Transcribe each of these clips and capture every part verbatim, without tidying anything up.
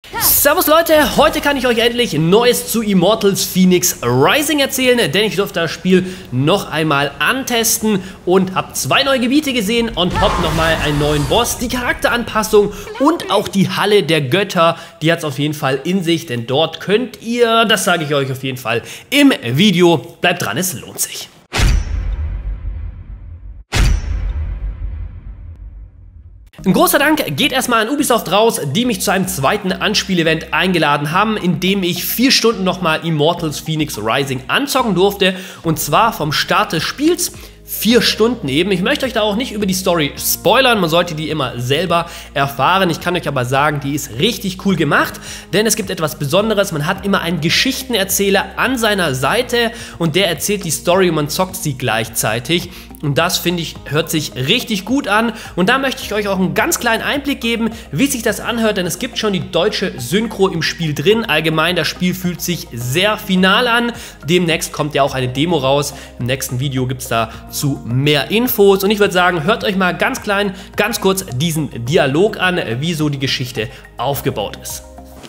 Servus Leute, heute kann ich euch endlich Neues zu Immortals Fenyx Rising erzählen, denn ich durfte das Spiel noch einmal antesten und habe zwei neue Gebiete gesehen und top nochmal einen neuen Boss, die Charakteranpassung und auch die Halle der Götter, die hat es auf jeden Fall in sich, denn dort könnt ihr, das sage ich euch auf jeden Fall im Video, bleibt dran, es lohnt sich. Ein großer Dank geht erstmal an Ubisoft raus, die mich zu einem zweiten Anspielevent eingeladen haben, in dem ich vier Stunden nochmal Immortals Fenyx Rising anzocken durfte. Und zwar vom Start des Spiels. Vier Stunden eben. Ich möchte euch da auch nicht über die Story spoilern, man sollte die immer selber erfahren. Ich kann euch aber sagen, die ist richtig cool gemacht, denn es gibt etwas Besonderes. Man hat immer einen Geschichtenerzähler an seiner Seite und der erzählt die Story und man zockt sie gleichzeitig. Und das, finde ich, hört sich richtig gut an. Und da möchte ich euch auch einen ganz kleinen Einblick geben, wie sich das anhört, denn es gibt schon die deutsche Synchro im Spiel drin. Allgemein, das Spiel fühlt sich sehr final an. Demnächst kommt ja auch eine Demo raus. Im nächsten Video gibt es da zu mehr Infos. Und ich würde sagen, hört euch mal ganz klein, ganz kurz diesen Dialog an, wie so die Geschichte aufgebaut ist.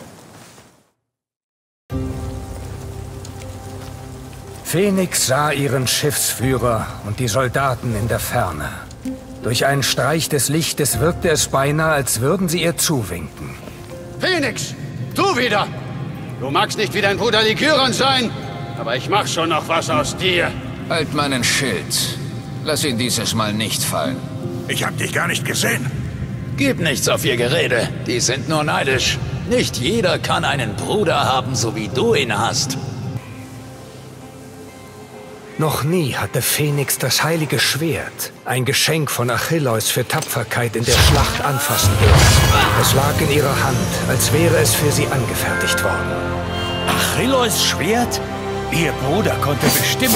Fenyx sah ihren Schiffsführer und die Soldaten in der Ferne. Durch einen Streich des Lichtes wirkte es beinahe, als würden sie ihr zuwinken. Fenyx, du wieder! Du magst nicht wie dein Bruder Lykyron sein, aber ich mach schon noch was aus dir. Halt meinen Schild. Lass ihn dieses Mal nicht fallen. Ich hab dich gar nicht gesehen. Gib nichts auf ihr Gerede. Die sind nur neidisch. Nicht jeder kann einen Bruder haben, so wie du ihn hast. Noch nie hatte Fenyx das heilige Schwert, ein Geschenk von Achilleus für Tapferkeit in der Schlacht, anfassen dürfen. Es lag in ihrer Hand, als wäre es für sie angefertigt worden. Achilleus Schwert? Ihr Bruder konnte bestimmt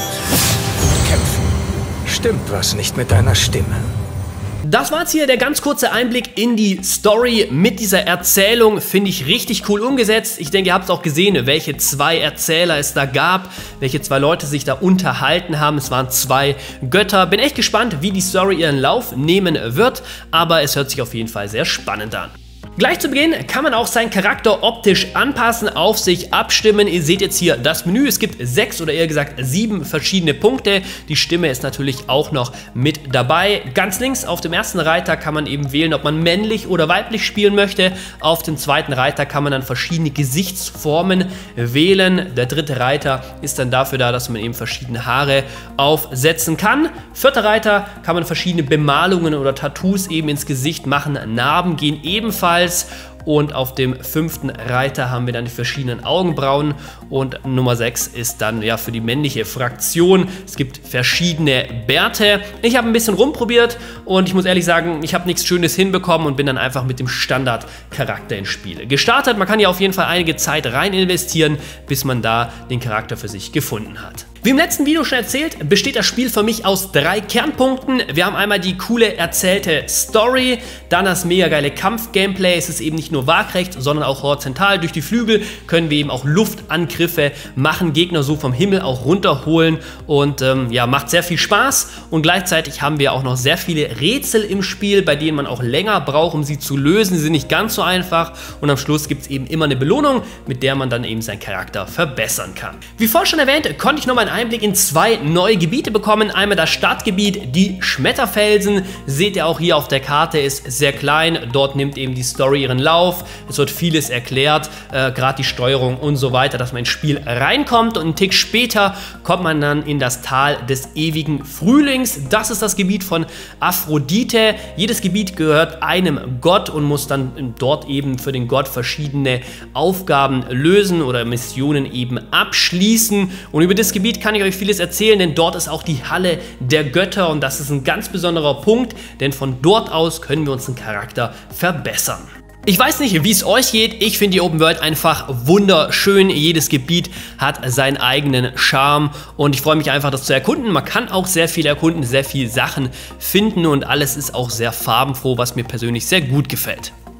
gut kämpfen. Stimmt was nicht mit deiner Stimme? Das war jetzt hier der ganz kurze Einblick in die Story mit dieser Erzählung. Finde ich richtig cool umgesetzt. Ich denke, ihr habt es auch gesehen, welche zwei Erzähler es da gab, welche zwei Leute sich da unterhalten haben. Es waren zwei Götter. Bin echt gespannt, wie die Story ihren Lauf nehmen wird, aber es hört sich auf jeden Fall sehr spannend an. Gleich zu Beginn kann man auch seinen Charakter optisch anpassen, auf sich abstimmen. Ihr seht jetzt hier das Menü. Es gibt sechs oder eher gesagt sieben verschiedene Punkte. Die Stimme ist natürlich auch noch mit dabei. Ganz links auf dem ersten Reiter kann man eben wählen, ob man männlich oder weiblich spielen möchte. Auf dem zweiten Reiter kann man dann verschiedene Gesichtsformen wählen. Der dritte Reiter ist dann dafür da, dass man eben verschiedene Haare aufsetzen kann. Vierter Reiter kann man verschiedene Bemalungen oder Tattoos eben ins Gesicht machen. Narben gehen ebenfalls. Und auf dem fünften Reiter haben wir dann die verschiedenen Augenbrauen und Nummer sechs ist dann ja für die männliche Fraktion. Es gibt verschiedene Bärte. Ich habe ein bisschen rumprobiert und ich muss ehrlich sagen, ich habe nichts Schönes hinbekommen und bin dann einfach mit dem Standardcharakter ins Spiel gestartet. Man kann ja auf jeden Fall einige Zeit rein investieren, bis man da den Charakter für sich gefunden hat. Wie im letzten Video schon erzählt, besteht das Spiel für mich aus drei Kernpunkten. Wir haben einmal die coole erzählte Story, dann das mega geile Kampf-Gameplay. Es ist eben nicht nur waagrecht, sondern auch horizontal. Durch die Flügel können wir eben auch Luftangriffe machen, Gegner so vom Himmel auch runterholen und ähm, ja, macht sehr viel Spaß. Und gleichzeitig haben wir auch noch sehr viele Rätsel im Spiel, bei denen man auch länger braucht, um sie zu lösen. Sie sind nicht ganz so einfach und am Schluss gibt es eben immer eine Belohnung, mit der man dann eben seinen Charakter verbessern kann. Wie vorhin schon erwähnt, konnte ich nochmal einen Einblick in zwei neue Gebiete bekommen. Einmal das Startgebiet, die Schmetterfelsen. Seht ihr auch hier auf der Karte, ist sehr klein. Dort nimmt eben die Story ihren Lauf. Es wird vieles erklärt, äh, gerade die Steuerung und so weiter, dass man ins Spiel reinkommt. Und einen Tick später kommt man dann in das Tal des ewigen Frühlings. Das ist das Gebiet von Aphrodite. Jedes Gebiet gehört einem Gott und muss dann dort eben für den Gott verschiedene Aufgaben lösen oder Missionen eben abschließen. Und über das Gebiet kann ich euch vieles erzählen, denn dort ist auch die Halle der Götter und das ist ein ganz besonderer Punkt, denn von dort aus können wir unseren Charakter verbessern. Ich weiß nicht, wie es euch geht, ich finde die Open World einfach wunderschön, jedes Gebiet hat seinen eigenen Charme und ich freue mich einfach, das zu erkunden. Man kann auch sehr viel erkunden, sehr viele Sachen finden und alles ist auch sehr farbenfroh, was mir persönlich sehr gut gefällt.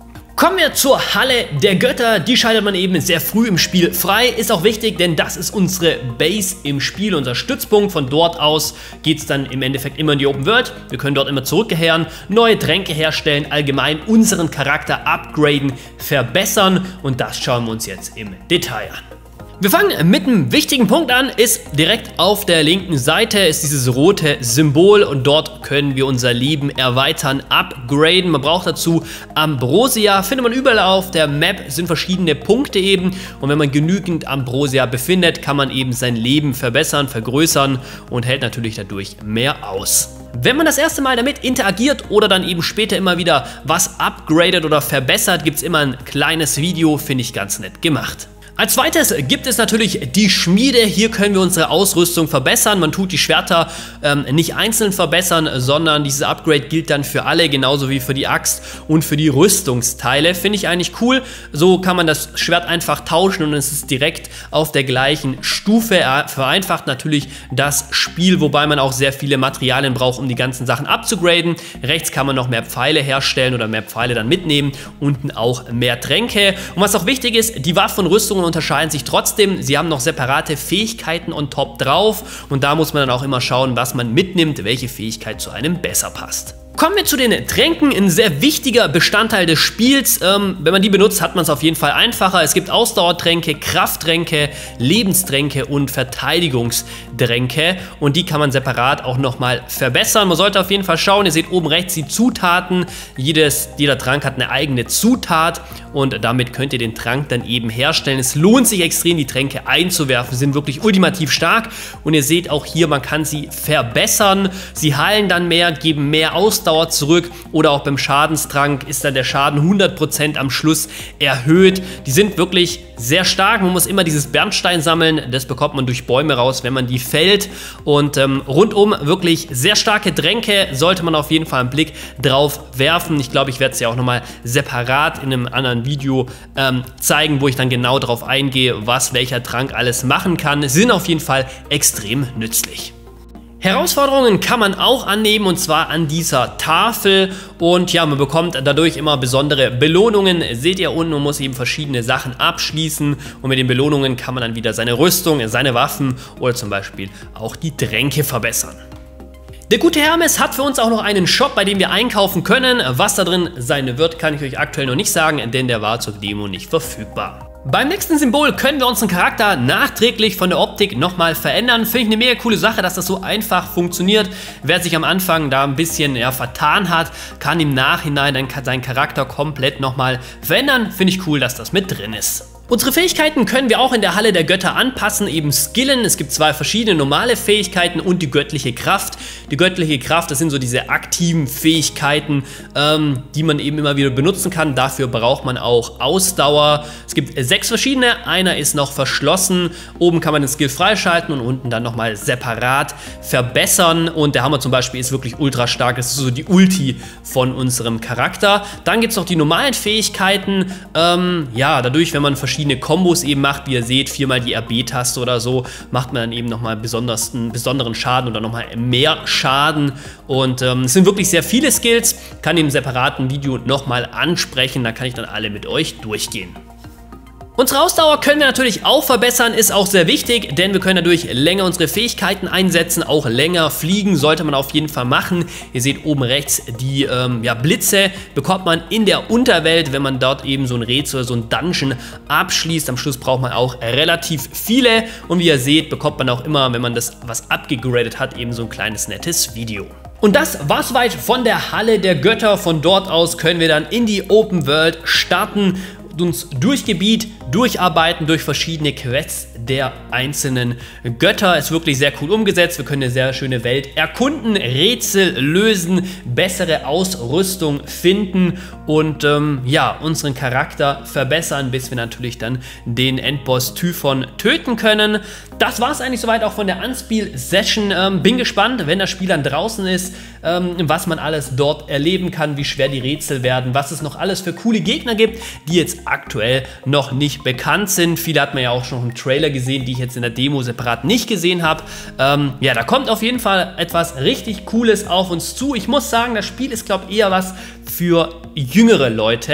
Kommen wir zur Halle der Götter. Die schaltet man eben sehr früh im Spiel frei. Ist auch wichtig, denn das ist unsere Base im Spiel, unser Stützpunkt. Von dort aus geht es dann im Endeffekt immer in die Open World. Wir können dort immer zurückkehren, neue Tränke herstellen, allgemein unseren Charakter upgraden, verbessern. Und das schauen wir uns jetzt im Detail an. Wir fangen mit einem wichtigen Punkt an, ist direkt auf der linken Seite ist dieses rote Symbol und dort können wir unser Leben erweitern, upgraden. Man braucht dazu Ambrosia, findet man überall auf der Map, sind verschiedene Punkte eben und wenn man genügend Ambrosia befindet, kann man eben sein Leben verbessern, vergrößern und hält natürlich dadurch mehr aus. Wenn man das erste Mal damit interagiert oder dann eben später immer wieder was upgradet oder verbessert, gibt es immer ein kleines Video, finde ich ganz nett gemacht. Als zweites gibt es natürlich die Schmiede. Hier können wir unsere Ausrüstung verbessern. Man tut die Schwerter ähm, nicht einzeln verbessern, sondern dieses Upgrade gilt dann für alle, genauso wie für die Axt und für die Rüstungsteile. Finde ich eigentlich cool. So kann man das Schwert einfach tauschen und es ist direkt auf der gleichen Stufe. Er vereinfacht natürlich das Spiel, wobei man auch sehr viele Materialien braucht, um die ganzen Sachen abzugraden. Rechts kann man noch mehr Pfeile herstellen oder mehr Pfeile dann mitnehmen. Unten auch mehr Tränke. Und was auch wichtig ist, die Waffen und Rüstungen unterscheiden sich trotzdem. Sie haben noch separate Fähigkeiten on top drauf und da muss man dann auch immer schauen, was man mitnimmt, welche Fähigkeit zu einem besser passt. Kommen wir zu den Tränken, ein sehr wichtiger Bestandteil des Spiels. Ähm, wenn man die benutzt, hat man es auf jeden Fall einfacher. Es gibt Ausdauertränke, Krafttränke, Lebenstränke und Verteidigungstränke und die kann man separat auch nochmal verbessern. Man sollte auf jeden Fall schauen, ihr seht oben rechts die Zutaten. Jedes, jeder Trank hat eine eigene Zutat und damit könnt ihr den Trank dann eben herstellen. Es lohnt sich extrem, die Tränke einzuwerfen, sie sind wirklich ultimativ stark und ihr seht auch hier, man kann sie verbessern. Sie heilen dann mehr, geben mehr Ausdauer zurück oder auch beim Schadenstrank ist dann der Schaden hundert Prozent am Schluss erhöht. Die sind wirklich sehr stark, man muss immer dieses Bernstein sammeln, das bekommt man durch Bäume raus, wenn man die fällt und ähm, rundum wirklich sehr starke Tränke, sollte man auf jeden Fall einen Blick drauf werfen. Ich glaube, ich werde es ja auch nochmal separat in einem anderen Video ähm, zeigen, wo ich dann genau darauf eingehe, was welcher Trank alles machen kann. Sie sind auf jeden Fall extrem nützlich. Herausforderungen kann man auch annehmen und zwar an dieser Tafel und ja, man bekommt dadurch immer besondere Belohnungen. Seht ihr unten, man muss eben verschiedene Sachen abschließen und mit den Belohnungen kann man dann wieder seine Rüstung, seine Waffen oder zum Beispiel auch die Tränke verbessern. Der gute Hermes hat für uns auch noch einen Shop, bei dem wir einkaufen können. Was da drin sein wird, kann ich euch aktuell noch nicht sagen, denn der war zur Demo nicht verfügbar. Beim nächsten Symbol können wir unseren Charakter nachträglich von der Optik nochmal verändern. Finde ich eine mega coole Sache, dass das so einfach funktioniert. Wer sich am Anfang da ein bisschen ja, vertan hat, kann im Nachhinein dann seinen Charakter komplett nochmal verändern. Finde ich cool, dass das mit drin ist. Unsere Fähigkeiten können wir auch in der Halle der Götter anpassen, eben skillen. Es gibt zwei verschiedene normale Fähigkeiten und die göttliche Kraft. Die göttliche Kraft, das sind so diese aktiven Fähigkeiten, ähm, die man eben immer wieder benutzen kann. Dafür braucht man auch Ausdauer. Es gibt sechs verschiedene, einer ist noch verschlossen. Oben kann man den Skill freischalten und unten dann nochmal separat verbessern. Und der Hammer zum Beispiel ist wirklich ultra stark. Das ist so die Ulti von unserem Charakter. Dann gibt es noch die normalen Fähigkeiten. Ähm, ja, dadurch, wenn man verschiedene verschiedene Kombos eben macht, wie ihr seht, viermal die R B-Taste oder so, macht man dann eben nochmal besonders einen besonderen Schaden oder nochmal mehr Schaden und ähm, es sind wirklich sehr viele Skills, kann im separaten Video nochmal ansprechen, da kann ich dann alle mit euch durchgehen. Unsere Ausdauer können wir natürlich auch verbessern, ist auch sehr wichtig, denn wir können dadurch länger unsere Fähigkeiten einsetzen, auch länger fliegen, sollte man auf jeden Fall machen. Ihr seht oben rechts die ähm, ja, Blitze, bekommt man in der Unterwelt, wenn man dort eben so ein Rätsel oder so ein Dungeon abschließt. Am Schluss braucht man auch relativ viele und wie ihr seht, bekommt man auch immer, wenn man das was abgegradet hat, eben so ein kleines nettes Video. Und das war soweit von der Halle der Götter. Von dort aus können wir dann in die Open World starten, uns durch Gebiet durcharbeiten, durch verschiedene Quests der einzelnen Götter. Ist wirklich sehr cool umgesetzt. Wir können eine sehr schöne Welt erkunden, Rätsel lösen, bessere Ausrüstung finden und ähm, ja, unseren Charakter verbessern, bis wir natürlich dann den Endboss Typhon töten können. Das war es eigentlich soweit auch von der Unspiel-Session. Ähm, bin gespannt, wenn das Spiel dann draußen ist, ähm, was man alles dort erleben kann, wie schwer die Rätsel werden, was es noch alles für coole Gegner gibt, die jetzt aktuell noch nicht bekannt sind. Viele hat man ja auch schon im Trailer gesehen, die ich jetzt in der Demo separat nicht gesehen habe. Ähm, ja, da kommt auf jeden Fall etwas richtig Cooles auf uns zu. Ich muss sagen, das Spiel ist, glaube ich, eher was für jüngere Leute.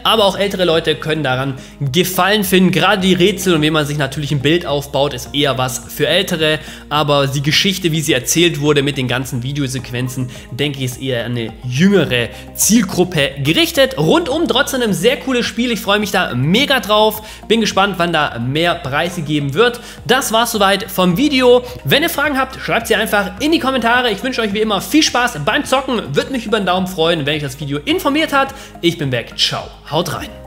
aber auch ältere Leute können daran Gefallen finden. Gerade die Rätsel und wie man sich natürlich ein Bild aufbaut, ist eher was für Ältere, aber die Geschichte, wie sie erzählt wurde mit den ganzen Videosequenzen, denke ich, ist eher an eine jüngere Zielgruppe gerichtet. Rundum trotzdem ein sehr cooles Spiel, ich freue mich da mega drauf, bin gespannt, wann da mehr Preise geben wird. Das war's soweit vom Video. Wenn ihr Fragen habt, schreibt sie einfach in die Kommentare. Ich wünsche euch wie immer viel Spaß beim Zocken, würde mich über einen Daumen freuen, wenn euch das Video informiert hat. Ich bin weg, ciao, haut rein.